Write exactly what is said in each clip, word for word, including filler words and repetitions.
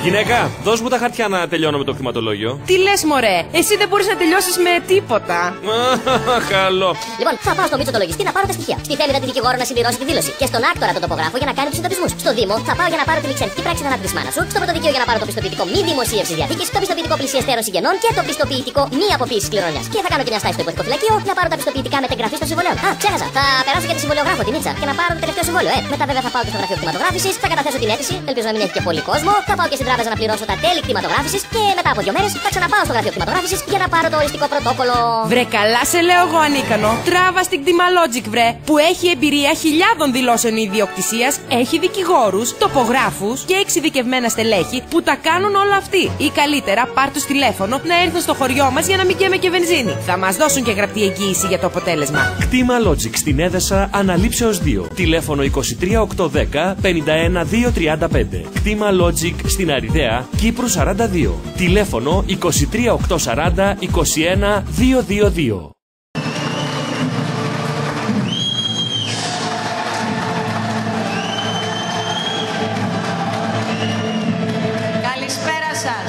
Γυναίκα, δώσ' μου τα χαρτιά να τελειώνω με το κτηματολόγιο. Τι λες, μωρέ, εσύ δεν μπορείς να τελειώσεις με τίποτα. Καλό. Λοιπόν, θα πάω στο Μίτσο το λογιστή να πάρω τα στοιχεία. Στη Θέμηδα τη δικηγόρο να συμπληρώσει τη δήλωση. Και στον άκτορα τον τοπογράφο για να κάνει του συντοπισμούς. Στο Δήμο θα πάω για να πάρω τη ληξιαρχική πράξη θανάτου της μάνας σου. Στο πρωτοδικείο για να πάρω το πιστοποιητικό μη δημοσίευση διαθήκης. Το πιστοποιητικό πλησιαστέρων συγγενών και το πιστοποιητικό μη αποποίηση κληρονομιάς. Και θα κάνω και μια στάση στο υποθετικό φυλακείο να πάρω τα πιστοποιητικά μετεγγραφής των συμβολέων. Α, ξέχασα. Θα περάσω για τη συμβολιογράφο την Ίτσα και να πάρω το τελευταίο συμβόλαιο. Ε, μετά βέβαια θα πάω και στο γραφείο κτηματογράφησης, θα καταθέσω την αίτηση, ελπίζω να μην έχει και πολύ κόσμο. Θα πάω και στην τράπεζα να πληρώσω τα τέλη κτηματογράφησης και μετά από δύο μέρες θα ξαναπάω στο γραφείο κτηματογράφησης για να πάρω το οριστικό πρωτόκολλο. Βρε, καλά σε λέω εγώ ανίκανο. Τράβα στην Κτημαλόγικ, βρε, που έχει εμπειρία χιλιάδων δηλώσεων ιδιοκτησίας, έχει δικηγόρους, τοπογράφους και εξειδικευμένα στελέχη που τα κάνουν όλα αυτοί. Ή καλύτερα, πάρ' τους τηλέφωνο να έρθουν στο χωριό μας για να μην καίμε και βενζίνη. Θα μας δώσουν και γραπτή εγγύηση για το αποτέλεσμα. Κτημαλόγικ στην Έδεσα, αναλήψεως δύο. Τηλέφωνο είκοσι τρία οκτακόσια δέκα πενήντα ένα διακόσια τριάντα πέντε. Κτημαλόγικ στην Αριδαία, Κύπρου σαράντα δύο. Τηλέφωνο είκοσι τρία οκτακόσια σαράντα είκοσι ένα διακόσια είκοσι δύο. Καλησπέρα σας,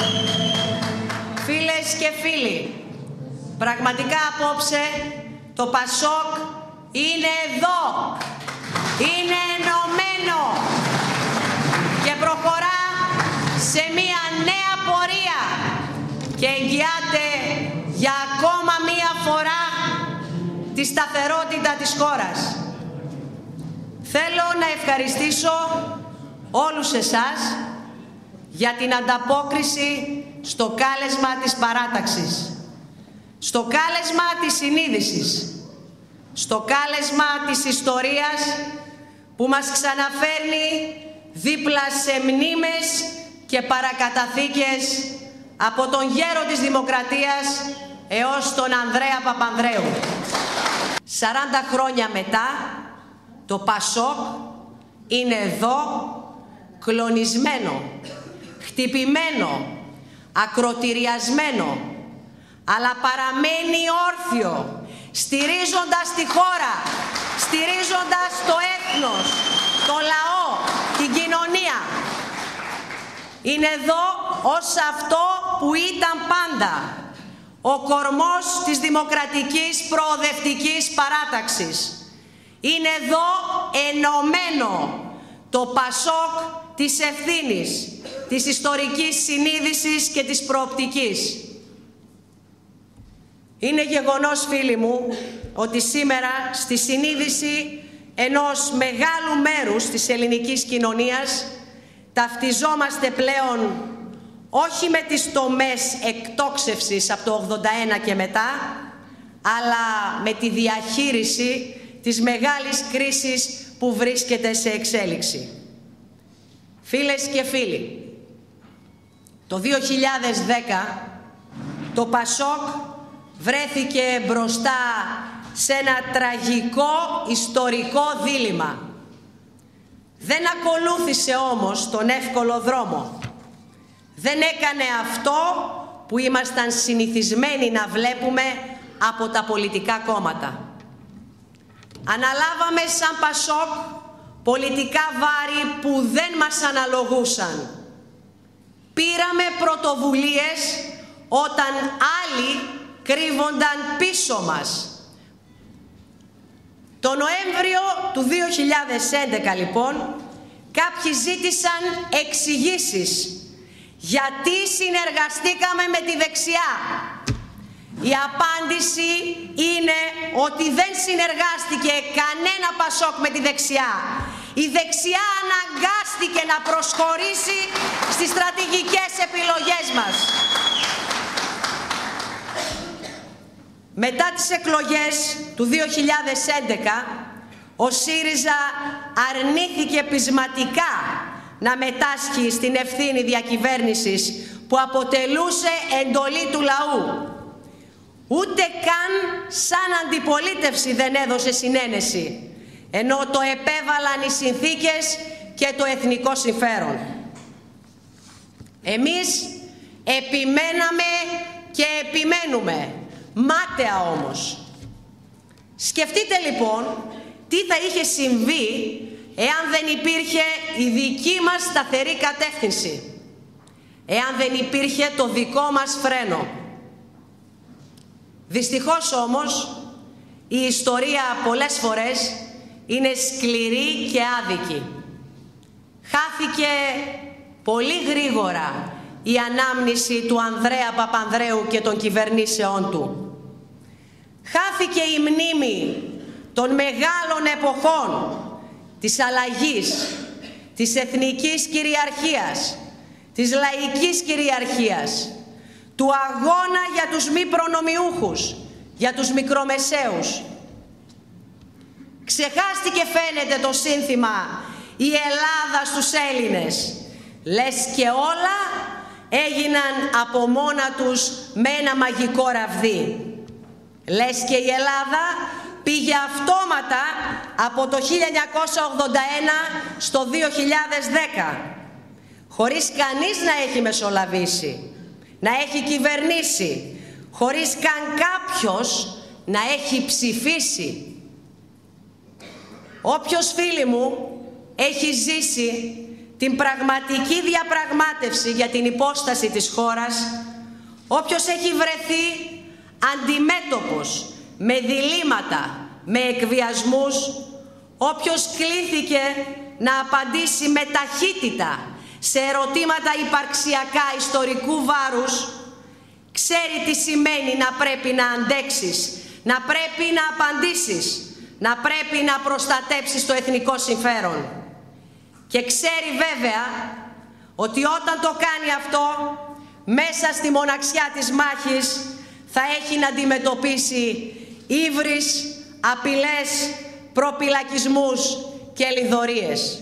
φίλες και φίλοι. Πραγματικά απόψε το Πασόκ είναι εδώ. Είναι ενωμένο και προχωρά σε μια νέα πορεία και εγγυάται για ακόμα μία φορά τη σταθερότητα της χώρας. Θέλω να ευχαριστήσω όλους εσάς για την ανταπόκριση στο κάλεσμα της παράταξης, στο κάλεσμα της συνείδησης, στο κάλεσμα της ιστορίας που μας ξαναφέρνει δίπλα σε μνήμες και παρακαταθήκες από τον γέρο της Δημοκρατίας έως τον Ανδρέα Παπανδρέου. σαράντα χρόνια μετά, το Πασόκ είναι εδώ, κλονισμένο, χτυπημένο, ακροτηριασμένο, αλλά παραμένει όρθιο, στηρίζοντας τη χώρα, στηρίζοντας το έθνος, το λαό, την κοινωνία. Είναι εδώ ως αυτό που ήταν πάντα, ο κορμός της δημοκρατικής προοδευτικής παράταξης. Είναι εδώ ενωμένο το Πασόκ της ευθύνης, της ιστορικής συνείδησης και της προοπτικής. Είναι γεγονός, φίλοι μου, ότι σήμερα στη συνείδηση ενός μεγάλου μέρους της ελληνικής κοινωνίας ταυτιζόμαστε πλέον όχι με τις τομές εκτόξευσης από το ογδόντα ένα και μετά, αλλά με τη διαχείριση της μεγάλης κρίσης που βρίσκεται σε εξέλιξη. Φίλες και φίλοι, το δύο χιλιάδες δέκα το Πασόκ βρέθηκε μπροστά σε ένα τραγικό ιστορικό δίλημμα. Δεν ακολούθησε όμως τον εύκολο δρόμο. Δεν έκανε αυτό που ήμασταν συνηθισμένοι να βλέπουμε από τα πολιτικά κόμματα. Αναλάβαμε σαν Πασόκ πολιτικά βάρη που δεν μας αναλογούσαν. Πήραμε πρωτοβουλίες όταν άλλοι κρύβονταν πίσω μας. Το Νοέμβριο του δύο χιλιάδες έντεκα, λοιπόν, κάποιοι ζήτησαν εξηγήσεις γιατί συνεργαστήκαμε με τη δεξιά. Η απάντηση είναι ότι δεν συνεργάστηκε κανένα Πασόκ με τη δεξιά. Η δεξιά αναγκάστηκε να προσχωρήσει στις στρατηγικές επιλογές μας. Μετά τις εκλογές του δύο χιλιάδες έντεκα, ο ΣΥΡΙΖΑ αρνήθηκε πεισματικά να μετάσχει στην ευθύνη διακυβέρνησης που αποτελούσε εντολή του λαού. Ούτε καν σαν αντιπολίτευση δεν έδωσε συνένεση, ενώ το επέβαλαν οι συνθήκες και το εθνικό συμφέρον. Εμείς επιμέναμε και επιμένουμε, μάταια όμως. Σκεφτείτε λοιπόν τι θα είχε συμβεί εάν δεν υπήρχε η δική μας σταθερή κατεύθυνση. εάν δεν υπήρχε το δικό μας φρένο. Δυστυχώς όμως, η ιστορία πολλές φορές είναι σκληρή και άδικη. Χάθηκε πολύ γρήγορα η ανάμνηση του Ανδρέα Παπανδρέου και των κυβερνήσεών του. Χάθηκε η μνήμη των μεγάλων εποχών της αλλαγής, της εθνικής κυριαρχίας, της λαϊκής κυριαρχίας, του αγώνα για τους μη προνομιούχους, για τους μικρομεσαίους. Ξεχάστηκε, φαίνεται, το σύνθημα «Η Ελλάδα στους Έλληνες». Λες και όλα έγιναν από μόνα τους με ένα μαγικό ραβδί. Λες και η Ελλάδα πήγε αυτόματα από το χίλια εννιακόσια ογδόντα ένα στο δύο χιλιάδες δέκα, χωρίς κανείς να έχει μεσολαβήσει, να έχει κυβερνήσει, χωρίς καν κάποιος να έχει ψηφίσει. Όποιος, φίλοι μου, έχει ζήσει την πραγματική διαπραγμάτευση για την υπόσταση της χώρας, όποιος έχει βρεθεί αντιμέτωπος με διλήμματα, με εκβιασμούς, όποιος κλήθηκε να απαντήσει με ταχύτητα σε ερωτήματα υπαρξιακά ιστορικού βάρους, ξέρει τι σημαίνει να πρέπει να αντέξεις, να πρέπει να απαντήσεις, να πρέπει να προστατέψεις το εθνικό συμφέρον. Και ξέρει βέβαια ότι όταν το κάνει αυτό, μέσα στη μοναξιά της μάχης θα έχει να αντιμετωπίσει ύβρις, απειλές, προπυλακισμούς και λιδωρίες.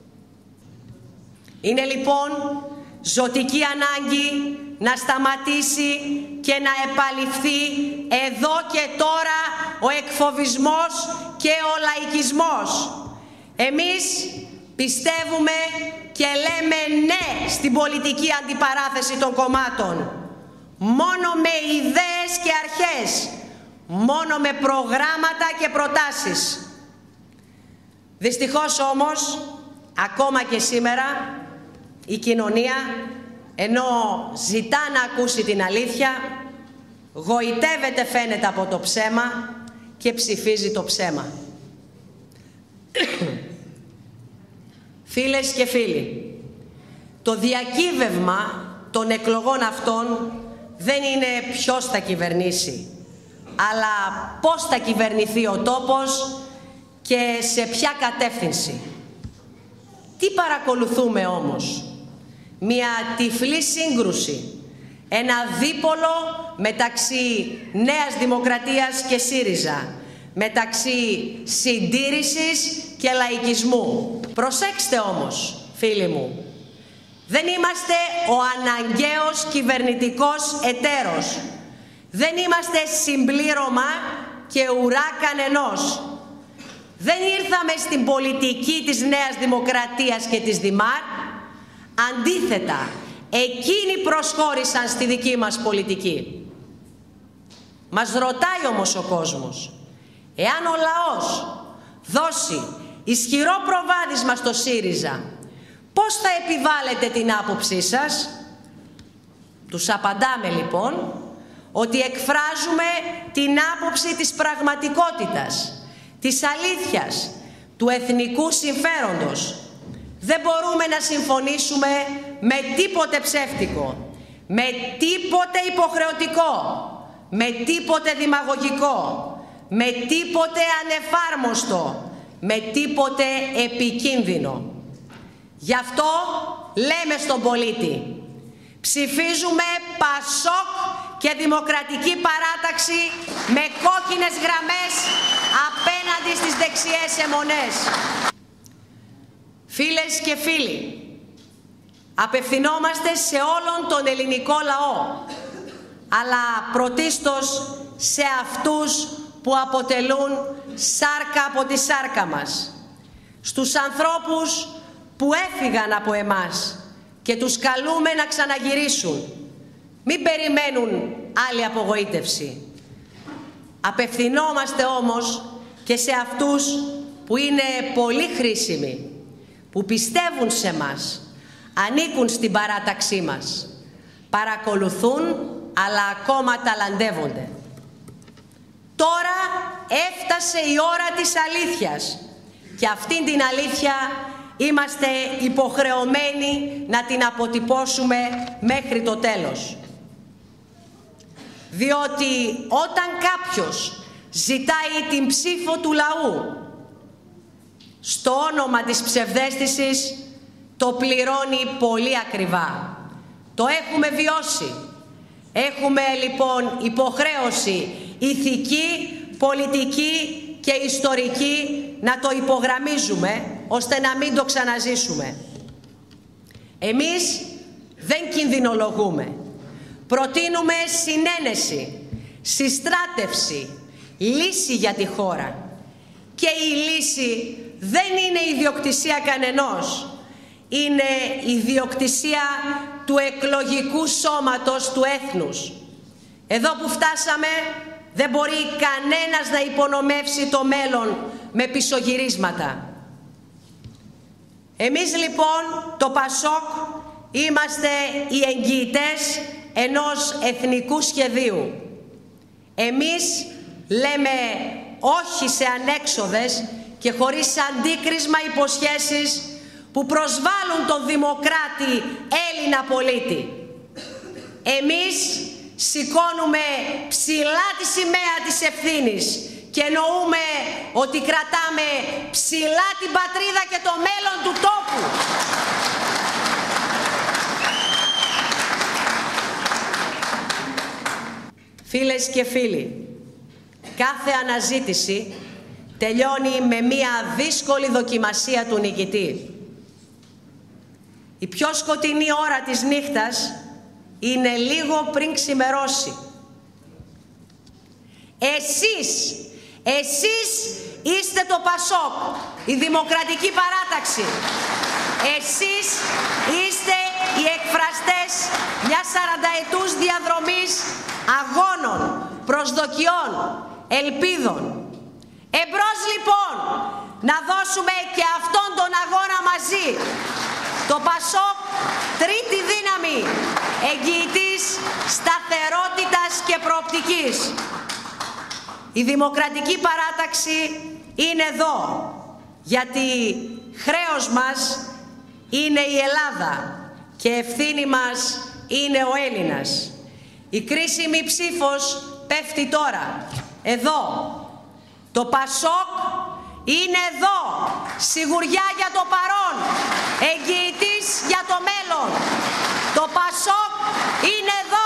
Είναι λοιπόν ζωτική ανάγκη να σταματήσει και να επαληφθεί εδώ και τώρα ο εκφοβισμός και ο λαϊκισμός. Εμείς πιστεύουμε και λέμε ναι στην πολιτική αντιπαράθεση των κομμάτων. Μόνο με ιδέες και αρχές, μόνο με προγράμματα και προτάσεις. Δυστυχώς όμως, ακόμα και σήμερα, η κοινωνία, ενώ ζητά να ακούσει την αλήθεια, γοητεύεται, φαίνεται, από το ψέμα και ψηφίζει το ψέμα. Φίλες και φίλοι, το διακύβευμα των εκλογών αυτών δεν είναι ποιος θα κυβερνήσει, αλλά πώς θα κυβερνηθεί ο τόπος και σε ποια κατεύθυνση. Τι παρακολουθούμε όμως? Μια τυφλή σύγκρουση, ένα δίπολο μεταξύ Νέας Δημοκρατίας και ΣΥΡΙΖΑ, μεταξύ συντήρησης και λαϊκισμού. Προσέξτε όμως, φίλοι μου, δεν είμαστε ο αναγκαίος κυβερνητικός εταίρος. Δεν είμαστε συμπλήρωμα και ουρά κανενός. Δεν ήρθαμε στην πολιτική της Νέας Δημοκρατίας και της ΔΙΜΑΡ. Αντίθετα, εκείνοι προσχώρησαν στη δική μας πολιτική. Μας ρωτάει όμως ο κόσμος, εάν ο λαός δώσει ισχυρό προβάδισμα στο ΣΥΡΙΖΑ, πώς θα επιβάλλετε την άποψή σας? Τους απαντάμε λοιπόν ότι εκφράζουμε την άποψη της πραγματικότητας, της αλήθειας, του εθνικού συμφέροντος. Δεν μπορούμε να συμφωνήσουμε με τίποτε ψεύτικο, με τίποτε υποχρεωτικό, με τίποτε δημαγωγικό, με τίποτε ανεφάρμοστο, με τίποτε επικίνδυνο. Γι' αυτό λέμε στον πολίτη, ψηφίζουμε Πασόκ και Δημοκρατική Παράταξη με κόκκινες γραμμές απέναντι στις δεξιές αιμονές. Φίλες και φίλοι, απευθυνόμαστε σε όλον τον ελληνικό λαό, αλλά πρωτίστως σε αυτούς που αποτελούν σάρκα από τη σάρκα μας, στους ανθρώπους που έφυγαν από εμάς και τους καλούμε να ξαναγυρίσουν. Μην περιμένουν άλλη απογοήτευση. Απευθυνόμαστε όμως και σε αυτούς που είναι πολύ χρήσιμοι, που πιστεύουν σε μας, ανήκουν στην παράταξή μας. παρακολουθούν, αλλά ακόμα ταλαντεύονται. Τώρα έφτασε η ώρα της αλήθειας και αυτήν την αλήθεια είμαστε υποχρεωμένοι να την αποτυπώσουμε μέχρι το τέλος. Διότι όταν κάποιος ζητάει την ψήφο του λαού στο όνομα της ψευδαίσθησης, το πληρώνει πολύ ακριβά. Το έχουμε βιώσει. Έχουμε λοιπόν υποχρέωση ηθική, πολιτική και ιστορική να το υπογραμμίζουμε, ώστε να μην το ξαναζήσουμε. Εμείς δεν κινδυνολογούμε. Προτείνουμε συνένεση, συστράτευση, λύση για τη χώρα. Και η λύση δεν είναι ιδιοκτησία κανενός. Είναι ιδιοκτησία του εκλογικού σώματος του έθνους. Εδώ που φτάσαμε δεν μπορεί κανένας να υπονομεύσει το μέλλον με πισωγυρίσματα. Εμείς λοιπόν, το Πασόκ, είμαστε οι εγγυητές ενός εθνικού σχεδίου. Εμείς λέμε όχι σε ανέξοδες και χωρίς αντίκρισμα υποσχέσεις που προσβάλλουν τον δημοκράτη Έλληνα πολίτη. Εμείς σηκώνουμε ψηλά τη σημαία της ευθύνης και εννοούμε ότι κρατάμε ψηλά την πατρίδα και το μέλλον του τόπου. Φίλες και φίλοι, κάθε αναζήτηση τελειώνει με μία δύσκολη δοκιμασία του νικητή. Η πιο σκοτεινή ώρα της νύχτας είναι λίγο πριν ξημερώσει. Εσείς, εσείς είστε το Πασόκ, η Δημοκρατική Παράταξη. Εσείς είστε οι εκφραστές μιας σαρανταετούς διαδρομής αγώνων, προσδοκιών, ελπίδων. Εμπρός λοιπόν, να δώσουμε και αυτόν τον αγώνα μαζί. Το Πασόκ, τρίτη δύναμη, εγγυητής σταθερότητας και προοπτικής. Η Δημοκρατική Παράταξη είναι εδώ, γιατί χρέος μας είναι η Ελλάδα και ευθύνη μας είναι ο Έλληνας. Η κρίσιμη ψήφος πέφτει τώρα, εδώ. Το Πασόκ είναι εδώ, σιγουριά για το παρόν, εγγυητής για το μέλλον. Το Πασόκ είναι εδώ.